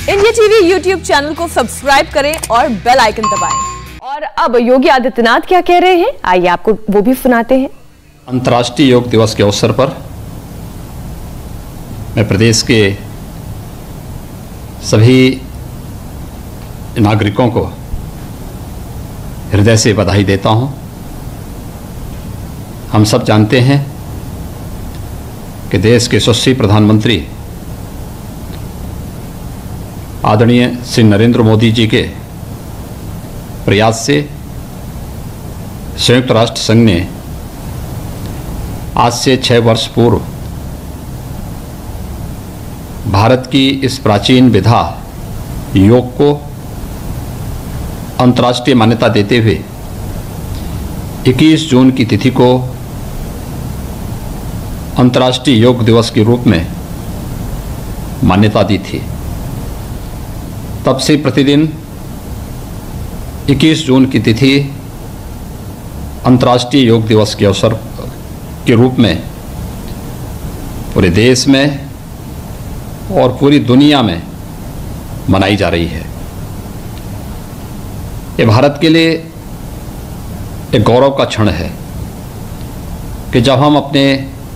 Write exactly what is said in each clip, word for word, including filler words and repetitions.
India TV YouTube channel को subscribe करें और बेल आइकन दबाएं। और अब योगी आदित्यनाथ क्या कह रहे हैं, आइए आपको वो भी सुनाते हैं। अंतर्राष्ट्रीय योग दिवस के अवसर पर मैं प्रदेश के सभी नागरिकों को हृदय से बधाई देता हूं। हम सब जानते हैं कि देश के यशस्वी प्रधानमंत्री आदरणीय श्री नरेंद्र मोदी जी के प्रयास से संयुक्त राष्ट्र संघ ने आज से छः वर्ष पूर्व भारत की इस प्राचीन विधा योग को अंतर्राष्ट्रीय मान्यता देते हुए इक्कीस जून की तिथि को अंतर्राष्ट्रीय योग दिवस के रूप में मान्यता दी थी। तब से प्रतिदिन इक्कीस जून की तिथि अंतर्राष्ट्रीय योग दिवस के अवसर के रूप में पूरे देश में और पूरी दुनिया में मनाई जा रही है। ये भारत के लिए एक गौरव का क्षण है कि जब हम अपने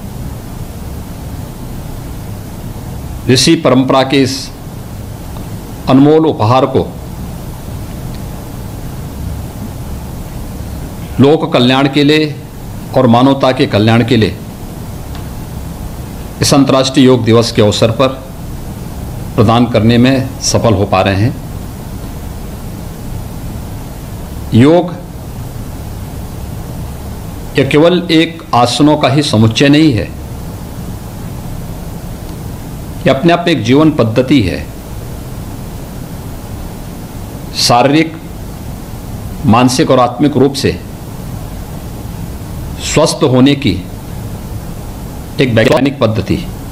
ऋषि परंपरा के इस अनमोल उपहार को लोक कल्याण के लिए और मानवता के कल्याण के लिए इस अंतर्राष्ट्रीय योग दिवस के अवसर पर प्रदान करने में सफल हो पा रहे हैं। योग यह केवल एक आसनों का ही समुच्चय नहीं है, यह अपने आप एक जीवन पद्धति है। शारीरिक, मानसिक और आत्मिक रूप से स्वस्थ होने की एक वैज्ञानिक पद्धति।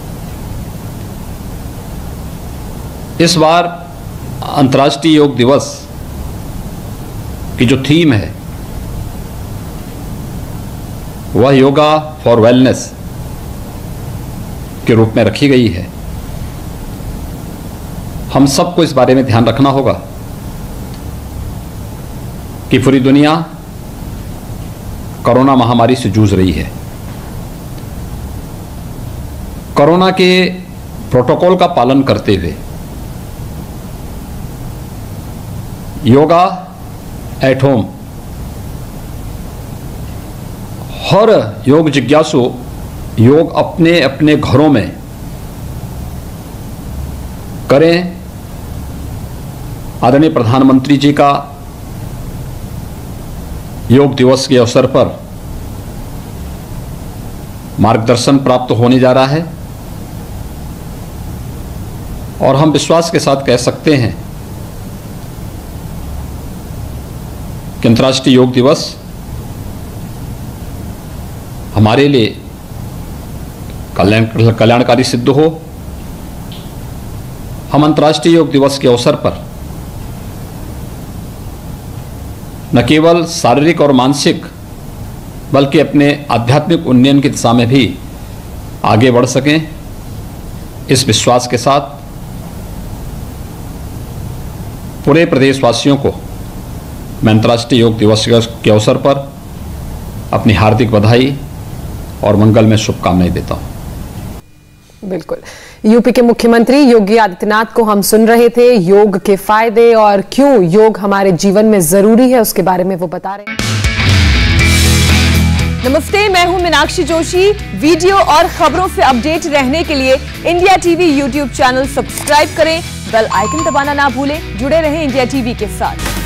इस बार अंतर्राष्ट्रीय योग दिवस की जो थीम है वह योगा फॉर वेलनेस के रूप में रखी गई है। हम सबको इस बारे में ध्यान रखना होगा कि पूरी दुनिया कोरोना महामारी से जूझ रही है। कोरोना के प्रोटोकॉल का पालन करते हुए योगा एट होम हर योग जिज्ञासु योग अपने अपने घरों में करें। आदरणीय प्रधानमंत्री जी का योग दिवस के अवसर पर मार्गदर्शन प्राप्त होने जा रहा है और हम विश्वास के साथ कह सकते हैं कि अंतर्राष्ट्रीय योग दिवस हमारे लिए कल्याण कल्याणकारी सिद्ध हो। हम अंतर्राष्ट्रीय योग दिवस के अवसर पर न केवल शारीरिक और मानसिक बल्कि अपने आध्यात्मिक उन्नयन की दिशा में भी आगे बढ़ सकें, इस विश्वास के साथ पूरे प्रदेशवासियों को मैं अंतर्राष्ट्रीय योग दिवस के अवसर पर अपनी हार्दिक बधाई और मंगल में शुभकामनाएं देता हूं। बिल्कुल, यूपी के मुख्यमंत्री योगी आदित्यनाथ को हम सुन रहे थे। योग के फायदे और क्यों योग हमारे जीवन में जरूरी है उसके बारे में वो बता रहे हैं। नमस्ते, मैं हूं मीनाक्षी जोशी। वीडियो और खबरों से अपडेट रहने के लिए India TV YouTube channel subscribe करें, बेल आइकन दबाना ना भूलें। जुड़े रहें इंडिया टीवी के साथ।